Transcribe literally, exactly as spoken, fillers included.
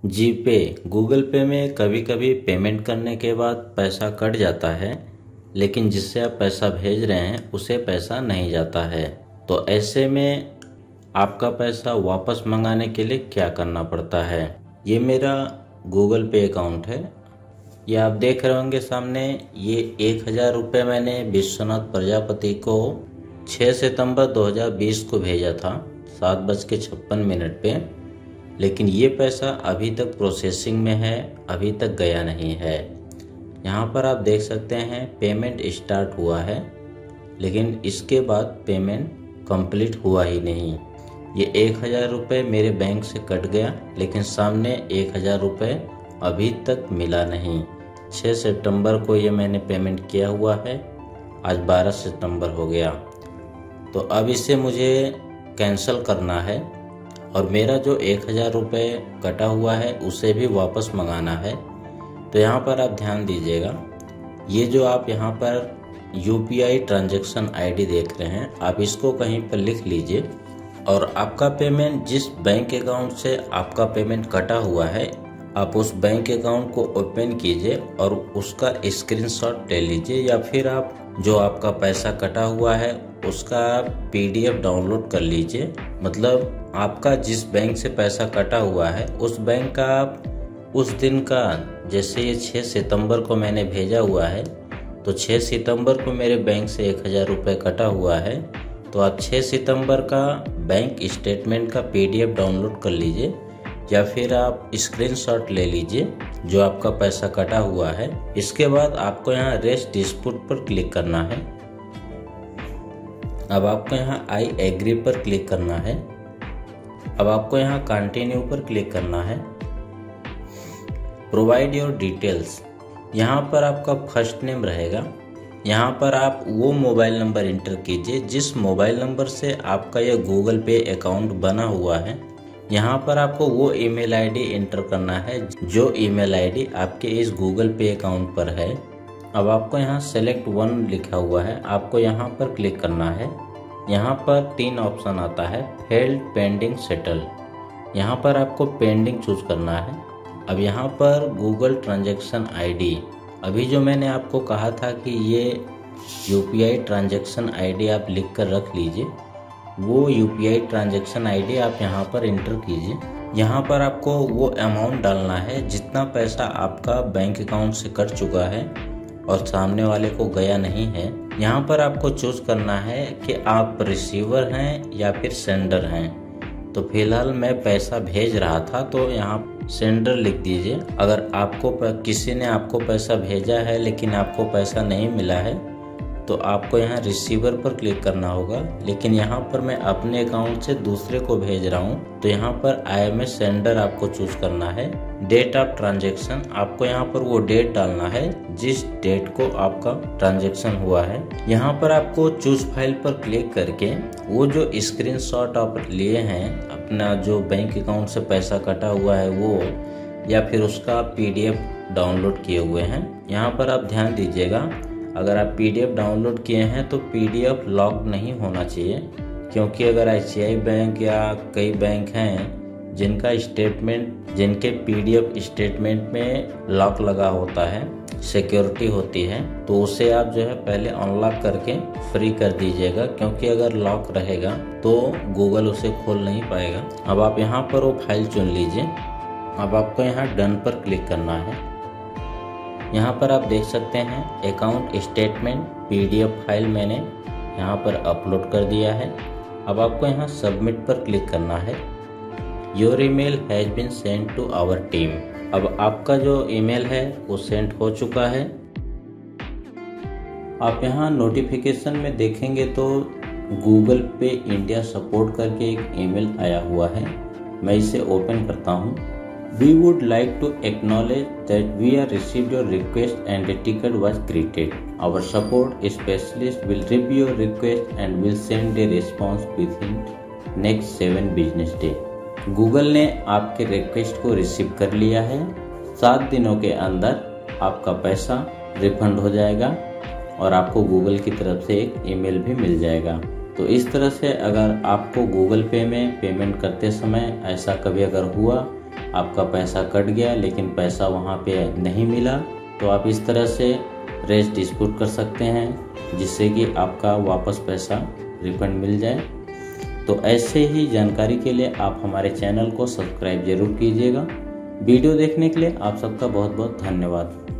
जी पे, गूगल पे में कभी कभी पेमेंट करने के बाद पैसा कट जाता है, लेकिन जिससे आप पैसा भेज रहे हैं उसे पैसा नहीं जाता है। तो ऐसे में आपका पैसा वापस मंगाने के लिए क्या करना पड़ता है। ये मेरा गूगल पे अकाउंट है। ये आप देख रहे होंगे सामने। ये एक हज़ार रुपये मैंने विश्वनाथ प्रजापति को छः सितंबर दो हज़ार बीस को भेजा था सात बज के छप्पन मिनट पे, लेकिन ये पैसा अभी तक प्रोसेसिंग में है, अभी तक गया नहीं है। यहाँ पर आप देख सकते हैं पेमेंट स्टार्ट हुआ है, लेकिन इसके बाद पेमेंट कंप्लीट हुआ ही नहीं। ये एक हज़ार रुपये मेरे बैंक से कट गया, लेकिन सामने एक हज़ार रुपये अभी तक मिला नहीं। छः सितंबर को ये मैंने पेमेंट किया हुआ है, आज बारह सितंबर हो गया। तो अब इसे मुझे कैंसिल करना है और मेरा जो एक हज़ार रुपये कटा हुआ है उसे भी वापस मंगाना है। तो यहाँ पर आप ध्यान दीजिएगा, ये जो आप यहाँ पर U P I transaction I D देख रहे हैं, आप इसको कहीं पर लिख लीजिए और आपका पेमेंट जिस बैंक अकाउंट से आपका पेमेंट कटा हुआ है, आप उस बैंक अकाउंट को ओपन कीजिए और उसका स्क्रीनशॉट ले लीजिए, या फिर आप जो आपका पैसा कटा हुआ है उसका पी डी एफ डाउनलोड कर लीजिए। मतलब आपका जिस बैंक से पैसा कटा हुआ है उस बैंक का आप उस दिन का, जैसे ये छः सितंबर को मैंने भेजा हुआ है, तो छः सितंबर को मेरे बैंक से एक हज़ार रुपये कटा हुआ है, तो आप छः सितंबर का बैंक स्टेटमेंट का पी डी एफ डाउनलोड कर लीजिए, या फिर आप स्क्रीनशॉट ले लीजिए जो आपका पैसा कटा हुआ है। इसके बाद आपको यहाँ रेस्ट डिस्प्यूट पर क्लिक करना है। अब आपको यहाँ आई एग्री पर क्लिक करना है। अब आपको यहाँ कंटिन्यू पर क्लिक करना है। प्रोवाइड योर डिटेल्स, यहाँ पर आपका फर्स्ट नेम रहेगा। यहाँ पर आप वो मोबाइल नंबर इंटर कीजिए जिस मोबाइल नंबर से आपका यह गूगल पे अकाउंट बना हुआ है। यहाँ पर आपको वो ईमेल आईडी इंटर करना है जो ईमेल आईडी आपके इस गूगल पे अकाउंट पर है। अब आपको यहाँ सेलेक्ट वन लिखा हुआ है, आपको यहाँ पर क्लिक करना है। यहाँ पर तीन ऑप्शन आता है, फेल्ड, पेंडिंग, सेटल। यहाँ पर आपको पेंडिंग चूज करना है। अब यहाँ पर गूगल ट्रांजैक्शन आईडी, अभी जो मैंने आपको कहा था कि ये U P I transaction ID आप लिख कर रख लीजिए, वो U P I transaction ID आप यहाँ पर इंटर कीजिए। यहाँ पर आपको वो अमाउंट डालना है जितना पैसा आपका बैंक अकाउंट से कट चुका है और सामने वाले को गया नहीं है। यहाँ पर आपको चूज करना है कि आप रिसीवर हैं या फिर सेंडर हैं। तो फिलहाल मैं पैसा भेज रहा था, तो यहाँ सेंडर लिख दीजिए। अगर आपको किसी ने आपको पैसा भेजा है लेकिन आपको पैसा नहीं मिला है, तो आपको यहाँ रिसीवर पर क्लिक करना होगा। लेकिन यहाँ पर मैं अपने अकाउंट से दूसरे को भेज रहा हूँ, तो यहाँ पर आई एम ए सेंडर आपको चूज करना है। डेट ऑफ ट्रांजैक्शन, आपको यहाँ पर वो डेट डालना है जिस डेट को आपका ट्रांजैक्शन हुआ है। यहाँ पर आपको चूज फाइल पर क्लिक करके वो जो स्क्रीनशॉट आप लिए हैं अपना जो बैंक अकाउंट से पैसा कटा हुआ है वो, या फिर उसका पी डी एफ डाउनलोड किए हुए हैं, यहाँ पर आप ध्यान दीजिएगा। अगर आप पी डी एफ डाउनलोड किए हैं तो पी डी एफ लॉक नहीं होना चाहिए, क्योंकि अगर आई सी आई सी आई बैंक या कई बैंक हैं जिनका स्टेटमेंट, जिनके पी डी एफ स्टेटमेंट में लॉक लगा होता है, सिक्योरिटी होती है, तो उसे आप जो है पहले अनलॉक करके फ्री कर दीजिएगा, क्योंकि अगर लॉक रहेगा तो गूगल उसे खोल नहीं पाएगा। अब आप यहाँ पर वो फाइल चुन लीजिए। अब आपको यहाँ डन पर क्लिक करना है। यहाँ पर आप देख सकते हैं account statement P D F file मैंने यहाँ पर अपलोड कर दिया है। अब आपको यहाँ सबमिट पर क्लिक करना है। Your email has been send to our team. अब आपका जो ईमेल है वो सेंड हो चुका है। आप यहाँ नोटिफिकेशन में देखेंगे तो गूगल पे इंडिया सपोर्ट करके एक ईमेल आया हुआ है। मैं इसे ओपन करता हूँ। We would like to acknowledge that we have received your request and the ticket was created. Our support specialist will review your request and will send a response within next seven business day. Google ने आपके request को receive कर लिया है। सात दिनों के अंदर आपका पैसा रिफंड हो जाएगा और आपको गूगल की तरफ से एक ईमेल भी मिल जाएगा। तो इस तरह से अगर आपको गूगल पे में पेमेंट करते समय ऐसा कभी अगर हुआ आपका पैसा कट गया लेकिन पैसा वहाँ पे नहीं मिला, तो आप इस तरह से रेस डिस्प्यूट कर सकते हैं जिससे कि आपका वापस पैसा रिफंड मिल जाए। तो ऐसे ही जानकारी के लिए आप हमारे चैनल को सब्सक्राइब जरूर कीजिएगा। वीडियो देखने के लिए आप सबका बहुत बहुत धन्यवाद।